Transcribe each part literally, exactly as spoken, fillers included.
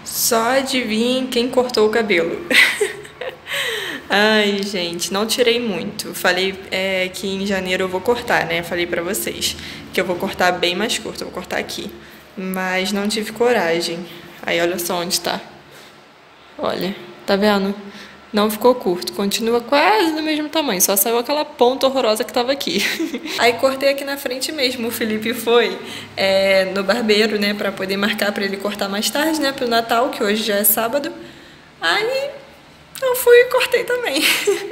Só adivinhem quem cortou o cabelo. Ai, gente, não tirei muito. Falei é, que em janeiro eu vou cortar, né? Falei pra vocês que eu vou cortar bem mais curto, eu vou cortar aqui. Mas não tive coragem. Aí, olha só onde tá. Olha, tá vendo? Não ficou curto, continua quase do mesmo tamanho, só saiu aquela ponta horrorosa que tava aqui. Aí cortei aqui na frente mesmo, o Felipe foi é, no barbeiro, né, pra poder marcar pra ele cortar mais tarde, né, pro Natal, que hoje já é sábado. Aí eu fui e cortei também.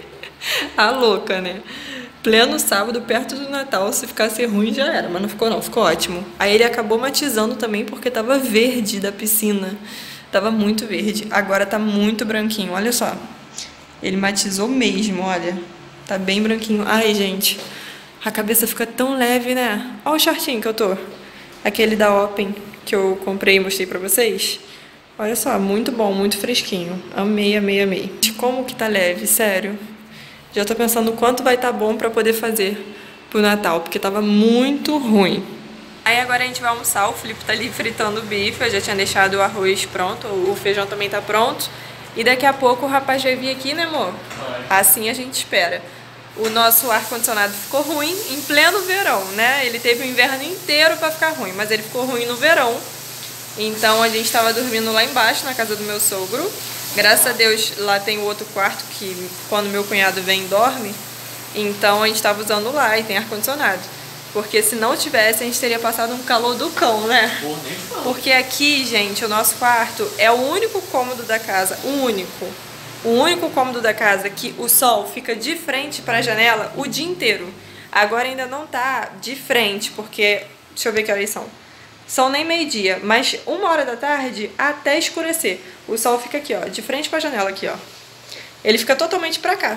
A louca, né? Pleno sábado, perto do Natal, se ficasse ruim já era, mas não ficou não, ficou ótimo. Aí ele acabou matizando também porque tava verde da piscina, tava muito verde. Agora tá muito branquinho, olha só. Ele matizou mesmo, olha. Tá bem branquinho. Ai, gente, a cabeça fica tão leve, né? Olha o shortinho que eu tô. Aquele da Open que eu comprei e mostrei pra vocês. Olha só, muito bom, muito fresquinho. Amei, amei, amei. Como que tá leve, sério. Já tô pensando o quanto vai estar bom pra poder fazer pro Natal, porque tava muito ruim. Aí agora a gente vai almoçar, o Felipe tá ali fritando o bife, eu já tinha deixado o arroz pronto, o feijão também tá pronto. E daqui a pouco o rapaz vai vir aqui, né, amor? Assim a gente espera. O nosso ar-condicionado ficou ruim em pleno verão, né? Ele teve o inverno inteiro pra ficar ruim, mas ele ficou ruim no verão. Então a gente tava dormindo lá embaixo, na casa do meu sogro. Graças a Deus lá tem o outro quarto que quando meu cunhado vem dorme. Então a gente tava usando lá e tem ar-condicionado. Porque se não tivesse, a gente teria passado um calor do cão, né? Porque aqui, gente, o nosso quarto é o único cômodo da casa, o único. O único cômodo da casa que o sol fica de frente para a janela o dia inteiro. Agora ainda não tá de frente, porque... Deixa eu ver que horas são. São nem meio-dia, mas uma hora da tarde até escurecer. O sol fica aqui, ó, de frente para a janela aqui, ó. Ele fica totalmente para cá.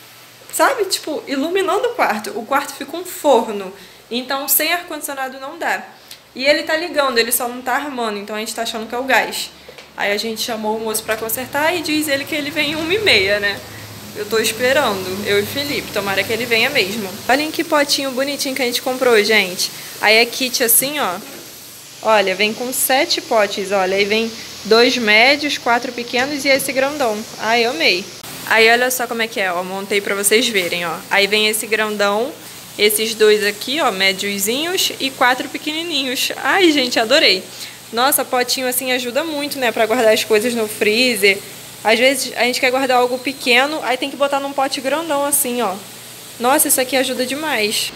Sabe? Tipo, iluminando o quarto. O quarto fica um forno. Então, sem ar-condicionado não dá. E ele tá ligando, ele só não tá armando, então a gente tá achando que é o gás. Aí a gente chamou o moço pra consertar e diz ele que ele vem em uma e meia, né? Eu tô esperando, eu e Felipe, tomara que ele venha mesmo. Olhem que potinho bonitinho que a gente comprou, gente. Aí é kit assim, ó. Olha, vem com sete potes, olha. Aí vem dois médios, quatro pequenos e esse grandão. Ai, eu amei. Aí olha só como é que é, ó. Montei pra vocês verem, ó. Aí vem esse grandão. Esses dois aqui, ó, médiozinhos e quatro pequenininhos. Ai, gente, adorei. Nossa, potinho assim ajuda muito, né, pra guardar as coisas no freezer. Às vezes a gente quer guardar algo pequeno, aí tem que botar num pote grandão assim, ó. Nossa, isso aqui ajuda demais.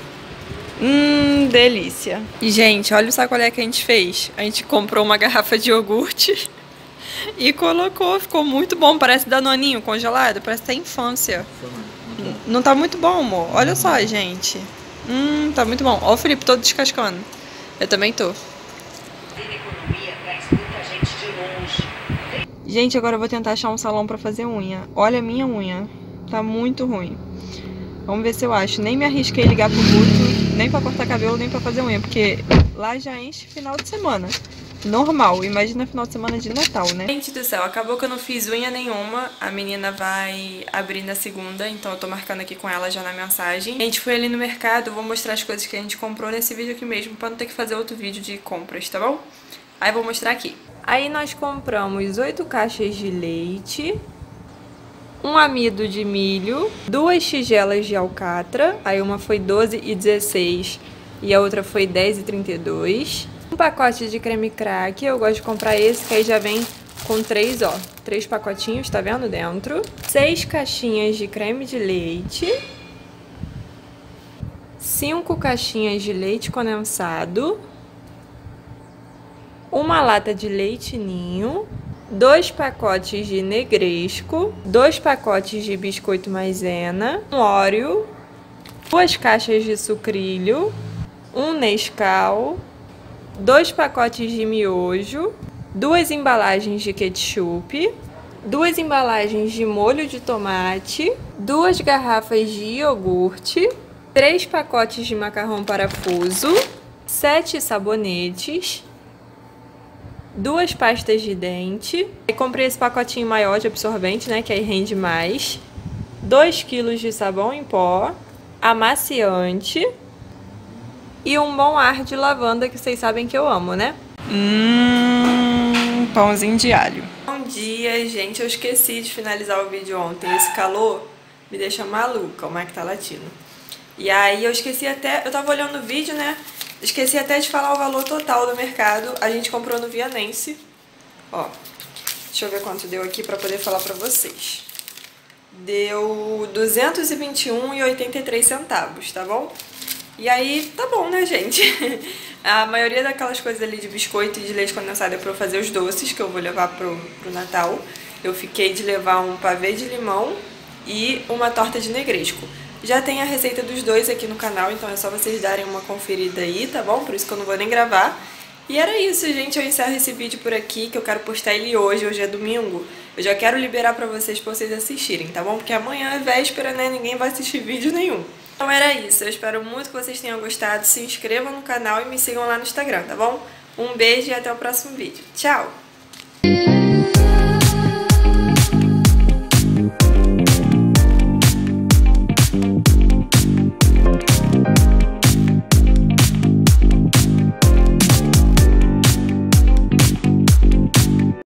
Hum, delícia. E, gente, olha o sacolé que a gente fez. A gente comprou uma garrafa de iogurte e colocou. Ficou muito bom, parece danoninho congelado, parece até infância. Não tá muito bom, amor? Olha só, gente. Hum, tá muito bom. Ó o Felipe todo descascando. Eu também tô. Gente, agora eu vou tentar achar um salão pra fazer unha. Olha a minha unha. Tá muito ruim. Vamos ver se eu acho. Nem me arrisquei ligar pro Guto, nem pra cortar cabelo, nem pra fazer unha. Porque lá já enche final de semana. Normal, imagina final de semana de Natal, né? Gente do céu, acabou que eu não fiz unha nenhuma. A menina vai abrir na segunda, então eu tô marcando aqui com ela já na mensagem. A gente foi ali no mercado, vou mostrar as coisas que a gente comprou nesse vídeo aqui mesmo, pra não ter que fazer outro vídeo de compras, tá bom? Aí vou mostrar aqui. Aí nós compramos oito caixas de leite, um amido de milho, duas tigelas de alcatra, aí uma foi doze e dezesseis e a outra foi dez e trinta e dois. Um pacote de creme crack, eu gosto de comprar esse, que aí já vem com três, ó, três pacotinhos, tá vendo dentro? Seis caixinhas de creme de leite, cinco caixinhas de leite condensado, uma lata de leite ninho, dois pacotes de negresco, dois pacotes de biscoito maisena, um Oreo, duas caixas de sucrilho, um Nescau, dois pacotes de miojo, duas embalagens de ketchup, duas embalagens de molho de tomate, duas garrafas de iogurte, três pacotes de macarrão parafuso, sete sabonetes, duas pastas de dente. Eu comprei esse pacotinho maior de absorvente, né, que aí rende mais, dois quilos de sabão em pó, amaciante e um bom ar de lavanda, que vocês sabem que eu amo, né? Hum... um pãozinho de alho. Bom dia, gente. Eu esqueci de finalizar o vídeo ontem. Esse calor me deixa maluca, o Mike tá latindo. E aí eu esqueci até... Eu tava olhando o vídeo, né? Esqueci até de falar o valor total do mercado. A gente comprou no Vianense. Ó, deixa eu ver quanto deu aqui pra poder falar pra vocês. Deu duzentos e vinte e um reais e oitenta e três centavos, tá bom? E aí, tá bom, né, gente? A maioria daquelas coisas ali de biscoito e de leite condensado é pra eu fazer os doces, que eu vou levar pro, pro Natal. Eu fiquei de levar um pavê de limão e uma torta de negresco. Já tem a receita dos dois aqui no canal, então é só vocês darem uma conferida aí, tá bom? Por isso que eu não vou nem gravar. E era isso, gente. Eu encerro esse vídeo por aqui, que eu quero postar ele hoje. Hoje é domingo. Eu já quero liberar pra vocês, pra vocês assistirem, tá bom? Porque amanhã é véspera, né? Ninguém vai assistir vídeo nenhum. Então era isso, eu espero muito que vocês tenham gostado, se inscrevam no canal e me sigam lá no Instagram, tá bom? Um beijo e até o próximo vídeo. Tchau!